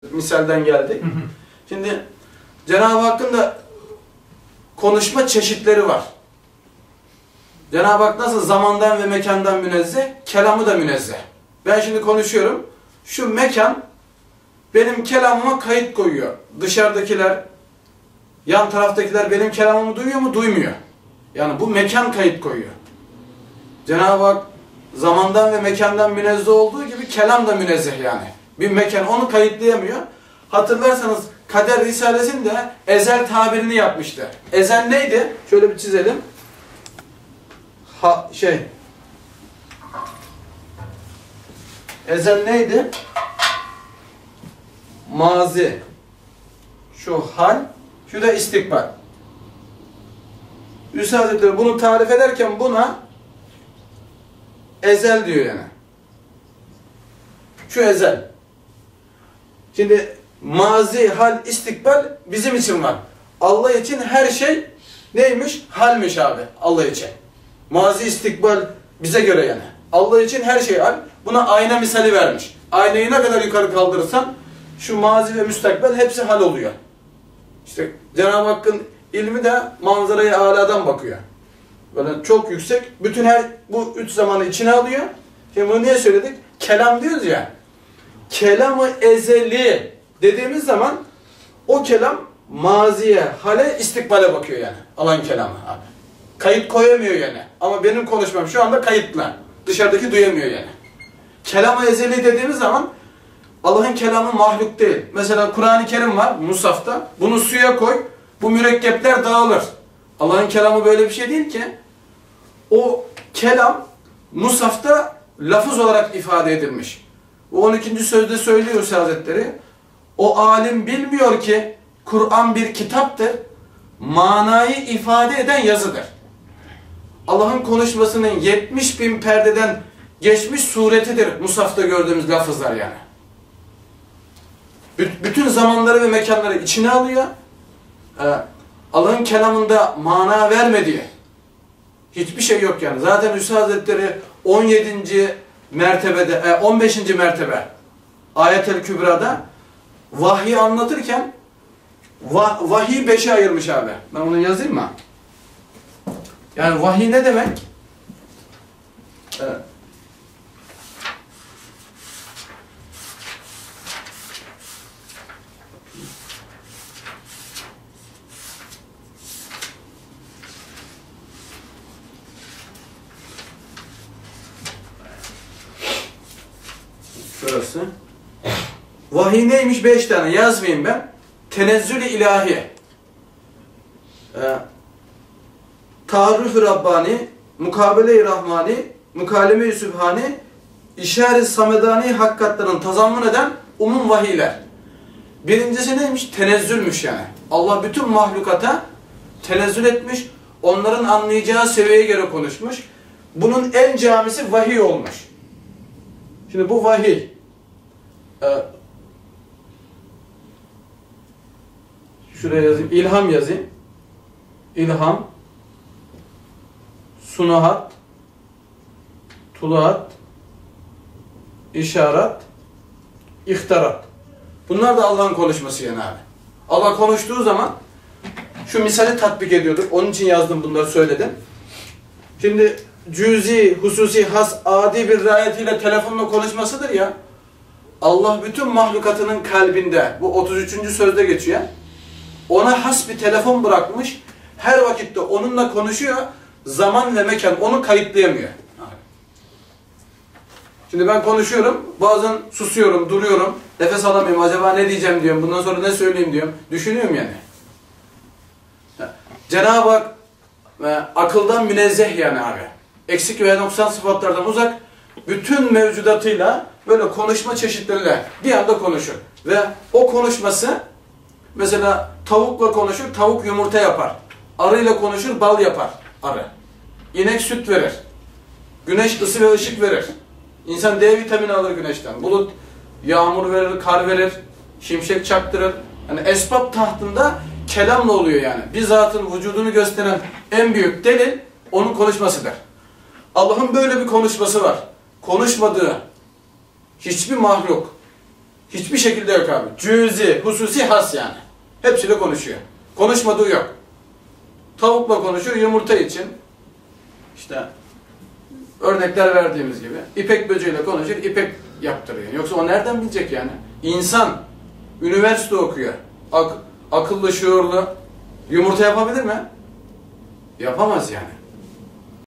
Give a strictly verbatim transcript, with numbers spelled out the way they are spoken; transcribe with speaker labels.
Speaker 1: misalden geldik. Şimdi Cenab-ı Hakk'ın da konuşma çeşitleri var. Cenab-ı Hak nasıl zamandan ve mekandan münezzeh, kelamı da münezzeh. Ben şimdi konuşuyorum. Şu mekan benim kelamıma kayıt koyuyor. Dışarıdakiler, yan taraftakiler benim kelamımı duyuyor mu? Duymuyor. Yani bu mekan kayıt koyuyor. Cenab-ı Hak zamandan ve mekandan münezzeh olduğu gibi kelam da münezzeh yani. Bir mekan onu kayıtlayamıyor. Hatırlarsanız Kader Risalesi'nde ezel tabirini yapmıştı. Ezel neydi? Şöyle bir çizelim. Ha, şey. Ezel neydi? Mazi. Şu hal. Şu da istikbal. Üstad Hazretleri bunu tarif ederken buna ezel diyor yani. Şu ezel. Şimdi mazi, hal, istikbal bizim için var. Allah için her şey neymiş? Halmiş abi. Allah için. Mazi, istikbal bize göre yani. Allah için her şey hal. Buna ayna misali vermiş. Aynayı ne kadar yukarı kaldırırsan şu mazi ve müstakbel hepsi hal oluyor. İşte Cenab-ı Hakk'ın ilmi de manzaraya âlâdan bakıyor. Böyle çok yüksek. Bütün her bu üç zamanı içine alıyor. Şimdi bunu niye söyledik? Kelam diyoruz ya. Kelamı ezeli dediğimiz zaman o kelam maziye, hale, istikbale bakıyor yani. Alan kelamı abi. Kayıt koyamıyor yani. Ama benim konuşmam şu anda kayıtla. Dışarıdaki duyamıyor yani. Kelamı ezeli dediğimiz zaman Allah'ın kelamı mahluk değil. Mesela Kur'an-ı Kerim var Musaf'ta. Bunu suya koy. Bu mürekkepler dağılır. Allah'ın kelamı böyle bir şey değil ki. O kelam Musaf'ta lafız olarak ifade edilmiş. Bu on ikinci sözde söylüyor Üstad Hazretleri. O alim bilmiyor ki Kur'an bir kitaptır. Manayı ifade eden yazıdır. Allah'ın konuşmasının yetmiş bin perdeden geçmiş suretidir Musaf'ta gördüğümüz lafızlar yani. Bütün zamanları ve mekanları içine alıyor. Allah'ın kelamında mana vermediği hiçbir şey yok yani. Zaten Üstad Hazretleri on yedinci mertebede, on beşinci mertebe Ayet-el Kübra'da vahyi anlatırken vah, vahiy beşe ayırmış abi. Ben bunu yazayım mı? Yani vahiy ne demek? Evet. Şurası. Vahiy neymiş? Beş tane. Yazmayayım ben. Tenezzül-i ilahi. Ee, Taarruf-ı Rabbani, Mukabele-i Rahmani, Mukaleme-i Sübhani, İşare-i Samedani hakikatlerin tazammun eden umum vahiyler. Birincisi neymiş? Tenezzülmüş yani. Allah bütün mahlukata tenezzül etmiş, onların anlayacağı seviyeye göre konuşmuş. Bunun en camisi vahiy olmuş. Şimdi bu vahiy. Ee, şuraya yazayım. İlham yazayım. İlham. Sunuhat. Tuluat. İşaret. İhtarat. Bunlar da Allah'ın konuşması yani abi. Allah konuştuğu zaman şu misali tatbik ediyorduk. Onun için yazdım bunları söyledim. Şimdi cüzi, hususi, has, adi bir rayetiyle telefonla konuşmasıdır ya. Allah bütün mahlukatının kalbinde, bu otuz üçüncü sözde geçiyor. Ona has bir telefon bırakmış. Her vakitte onunla konuşuyor. Zaman ve mekan onu kayıtlayamıyor. Şimdi ben konuşuyorum. Bazen susuyorum, duruyorum. Nefes alamıyorum. Acaba ne diyeceğim diyorum. Bundan sonra ne söyleyeyim diyorum. Düşünüyorum yani. Cenab-ı Hak e, akıldan münezzeh yani abi. Eksik ve noksan sıfatlardan uzak, bütün mevcudatıyla böyle konuşma çeşitleriyle bir anda konuşur. Ve o konuşması mesela tavukla konuşur, tavuk yumurta yapar. Arıyla konuşur, bal yapar arı. İnek süt verir. Güneş ısı ve ışık verir. İnsan D vitamini alır güneşten. Bulut yağmur verir, kar verir, şimşek çaktırır. Yani esbab tahtında kelamla oluyor yani. Bir zatın vücudunu gösteren en büyük delil onun konuşmasıdır. Allah'ın böyle bir konuşması var. Konuşmadığı hiçbir mahluk, Hiçbir şekilde yok abi. Cüzi, hususi, has yani. Hepsiyle konuşuyor. Konuşmadığı yok. Tavukla konuşuyor yumurta için. İşte örnekler verdiğimiz gibi. İpek böceğiyle konuşur, ipek yaptırıyor. Yoksa o nereden bilecek yani? İnsan, üniversite okuyor. Ak akıllı, şuurlu. Yumurta yapabilir mi? Yapamaz yani.